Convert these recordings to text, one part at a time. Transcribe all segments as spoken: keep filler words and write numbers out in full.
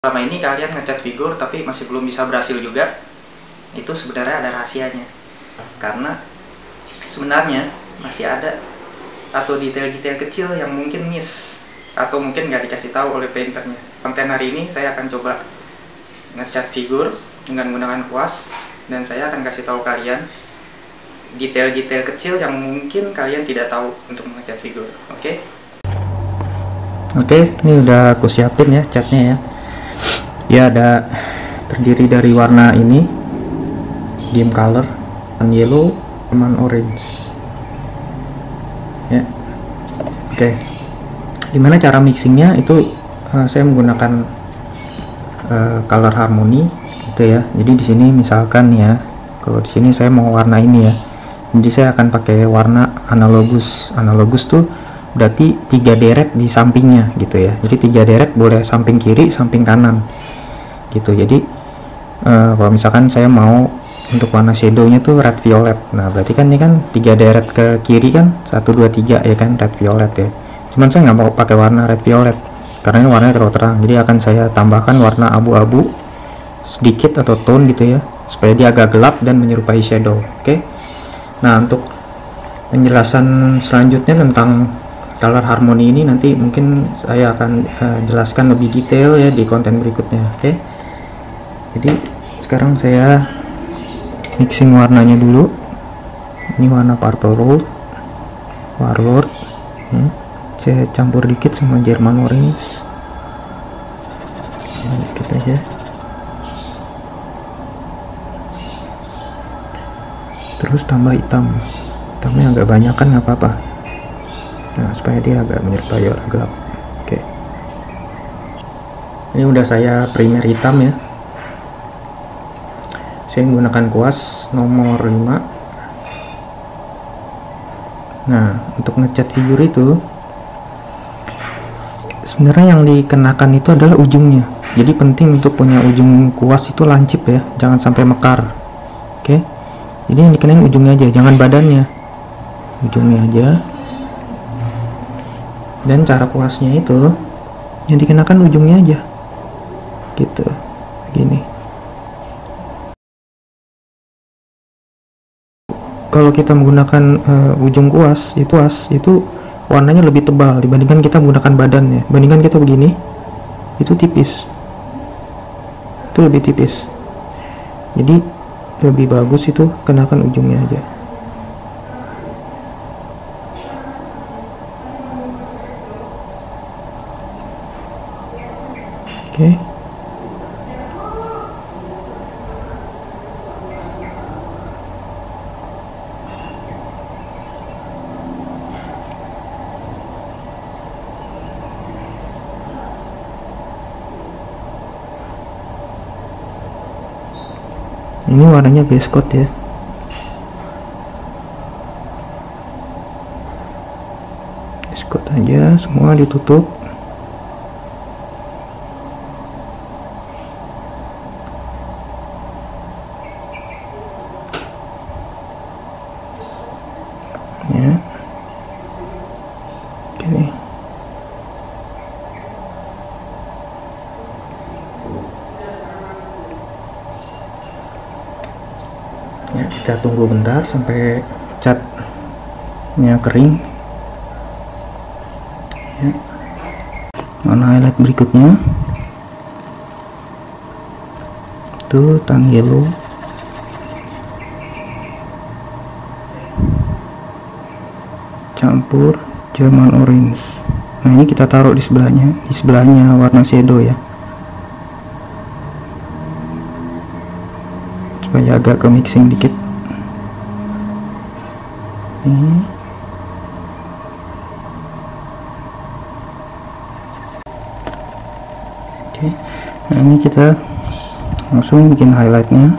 Selama ini kalian ngecat figur tapi masih belum bisa berhasil juga, itu sebenarnya ada rahasianya. Karena sebenarnya masih ada atau detail-detail kecil yang mungkin miss atau mungkin nggak dikasih tahu oleh painternya. Konten hari ini saya akan coba ngecat figur dengan menggunakan kuas, dan saya akan kasih tahu kalian detail-detail kecil yang mungkin kalian tidak tahu untuk mengecat figur. Oke? Okay? Oke, okay, ini udah aku siapin ya catnya ya. Dia ada terdiri dari warna ini, dim color, and yellow, and orange. Ya, oke. Okay. Gimana cara mixingnya? Itu uh, saya menggunakan uh, color harmony, gitu ya. Jadi di sini misalkan ya, kalau di sini saya mau warna ini ya. Jadi saya akan pakai warna analogus. Analogus tuh berarti tiga deret di sampingnya, gitu ya. Jadi tiga deret boleh samping kiri, samping kanan. Gitu. Jadi uh, kalau misalkan saya mau untuk warna shadownya tuh red violet, nah berarti kan ini kan tiga deret ke kiri kan, satu dua tiga ya kan, red violet ya. Cuman saya nggak mau pakai warna red violet karena ini warnanya terlalu terang, jadi akan saya tambahkan warna abu-abu sedikit atau tone gitu ya, supaya dia agak gelap dan menyerupai shadow. Oke, okay? Nah untuk penjelasan selanjutnya tentang color harmony ini nanti mungkin saya akan uh, jelaskan lebih detail ya di konten berikutnya. Oke, okay? Jadi sekarang saya mixing warnanya dulu. Ini warna purple road, warlord, hmm. saya campur dikit sama German orange, nah, dikit aja. Terus tambah hitam, hitamnya agak banyak kan nggak apa-apa. Nah supaya dia agak menyerupai warna gelap. Oke, ini udah saya primer hitam ya. Saya menggunakan kuas nomor lima. Nah untuk ngecat figur itu sebenarnya yang dikenakan itu adalah ujungnya. Jadi penting untuk punya ujung kuas itu lancip ya, jangan sampai mekar. Oke, jadi yang dikenain ujungnya aja, jangan badannya, ujungnya aja. Dan cara kuasnya itu yang dikenakan ujungnya aja, gitu, gini. Kalau kita menggunakan uh, ujung kuas itu as itu warnanya lebih tebal dibandingkan kita menggunakan badannya. Bandingkan kita begini, itu tipis, itu lebih tipis. Jadi lebih bagus itu kenakan ujungnya aja. Oke. Okay. Ini warnanya base coat ya. Base coat aja, semua ditutup. Ya. Oke. Ya, kita tunggu bentar sampai catnya kering ya. Mana highlight berikutnya tuh, tang yellow, campur German orange. Nah ini kita taruh di sebelahnya, di sebelahnya warna shadow ya, supaya agak ke mixing dikit. Ini oke, nah ini kita langsung bikin highlightnya.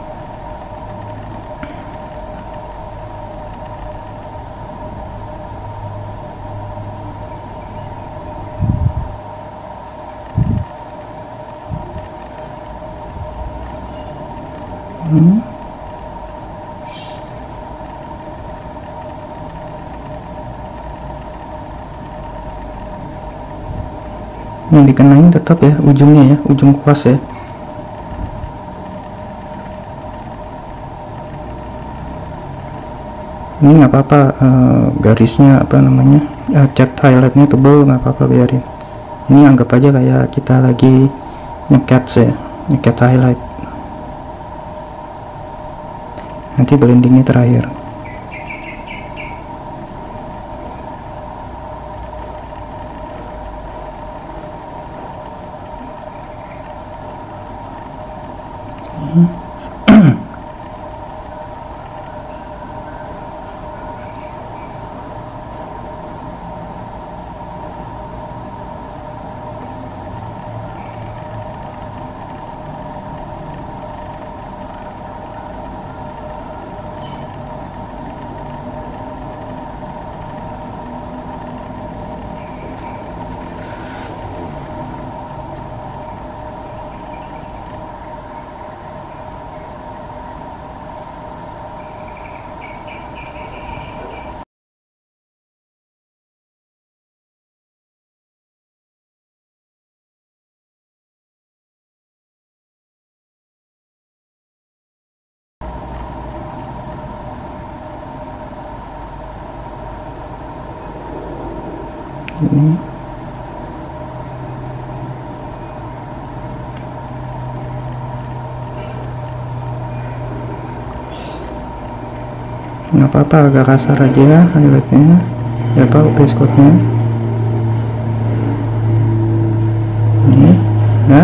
Hmm. yang dikenain tetap ya ujungnya ya, ujung kuas ya. Ini nggak apa-apa, uh, garisnya apa namanya, uh, cat highlightnya tebel, nggak apa-apa, biarin. Ini anggap aja kayak kita lagi nyekat ya, nyekat highlight. Nanti blendingnya terakhir. Ini nggak apa-apa, agak kasar aja highlightnya ya pak, base coatnya ini ya.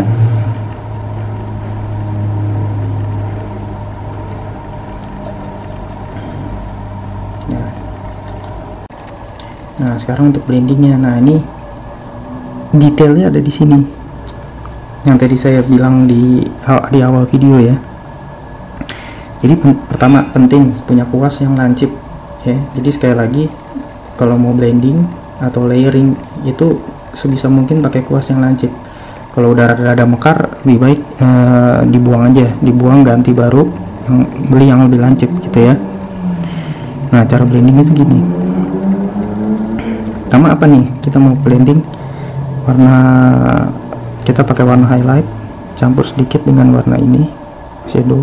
Nah sekarang untuk blendingnya, nah ini detailnya ada di sini yang tadi saya bilang di di awal video ya. Jadi pen, pertama penting punya kuas yang lancip ya. Jadi sekali lagi kalau mau blending atau layering itu sebisa mungkin pakai kuas yang lancip. Kalau udah rada-rada mekar lebih baik eh, dibuang aja, dibuang ganti baru yang beli yang lebih lancip gitu ya. Nah cara blending itu gini. Pertama apa nih, kita mau blending warna, kita pakai warna highlight campur sedikit dengan warna ini shadow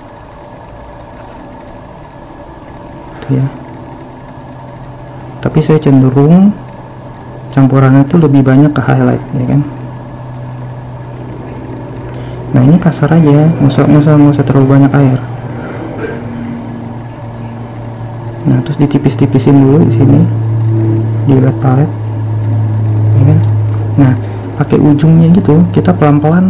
tuh ya. Tapi saya cenderung campurannya itu lebih banyak ke highlight ya kan. Nah ini kasar aja, nggak usah nggak usah nggak usah terlalu banyak air. Nah terus ditipis-tipisin dulu di sini di red palette ya kan. Nah pakai ujungnya gitu, kita pelan-pelan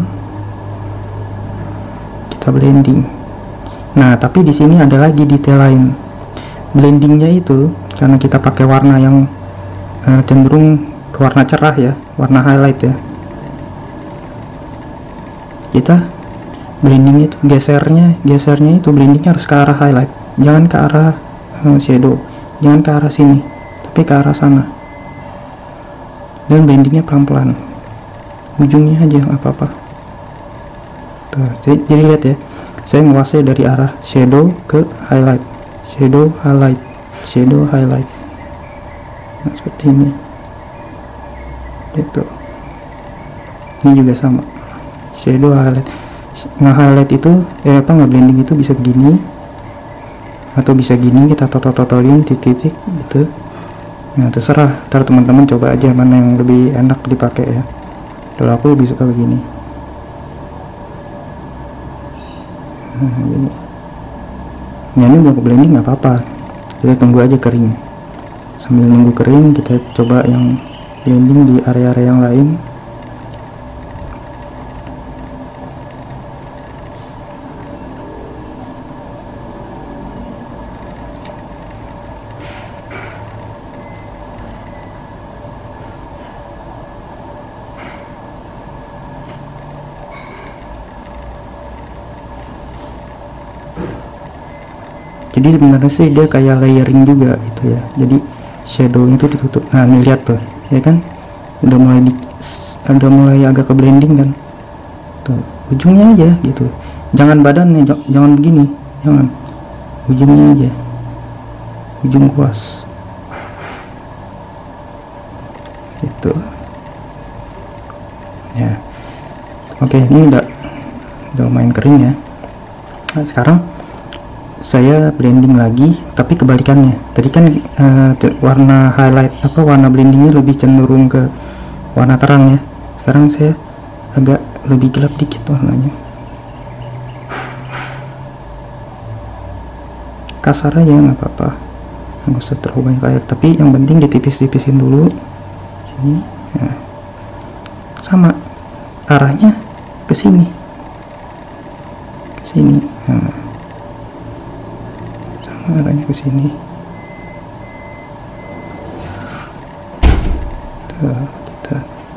kita blending. Nah tapi di sini ada lagi detail lain, blendingnya itu karena kita pakai warna yang uh, cenderung ke warna cerah ya, warna highlight ya, kita blending itu gesernya gesernya itu blendingnya harus ke arah highlight, jangan ke arah uh, shadow, jangan ke arah sini tapi ke arah sana, dan blendingnya pelan-pelan, ujungnya aja nggak apa-apa. Jadi, jadi lihat ya, saya menguasai dari arah shadow ke highlight, shadow highlight, shadow highlight. Nah seperti ini gitu. Ini juga sama, shadow highlight. Nge-highlight itu eh apa nge-blending itu bisa gini atau bisa gini, kita totol-totolin titik-titik gitu. Nah terserah, ntar teman-teman coba aja mana yang lebih enak dipakai ya. Kalau aku lebih suka begini. Nah gini. Nah ini udah blending nggak apa-apa, kita tunggu aja kering. Sambil nunggu kering kita coba yang blending di area-area yang lain. Jadi sebenarnya sih dia kayak layering juga gitu ya. Jadi shadow itu ditutup. Nah ini lihat tuh ya kan, udah mulai di, udah mulai agak ke blending kan tuh, ujungnya aja gitu, jangan badannya, jangan begini, jangan, ujungnya aja, ujung kuas gitu. Oke, ini udah udah lumayan kering ya. Nah, sekarang saya blending lagi, tapi kebalikannya. Tadi kan uh, warna highlight apa warna blendingnya lebih cenderung ke warna terang ya. Sekarang saya agak lebih gelap dikit warnanya. Kasar aja nggak apa-apa, nggak usah terlalu banyak air, tapi yang penting ditipis-tipisin dulu sini. Nah, sama arahnya ke sini, ke sini. Nah, sama arahnya ke sini. Tuh, kita.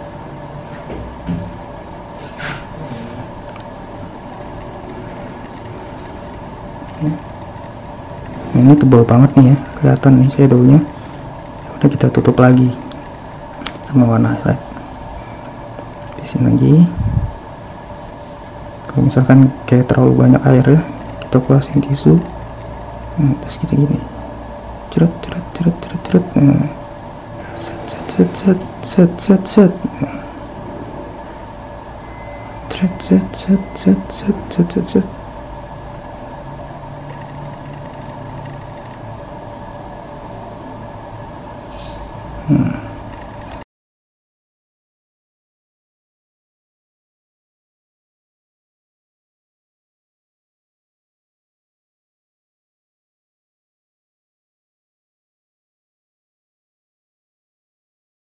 Nah, ini tebal banget nih ya, kelihatan nih shadownya. Udah kita tutup lagi sama warna highlight. Di sini lagi. Kalau misalkan kayak terlalu banyak air ya, kita kulasin tisu. Nah, terus kita gini, ceret ceret ceret ceret ceret. Nah, set set set set set set set. Ceret set set set set set set set. Hmm.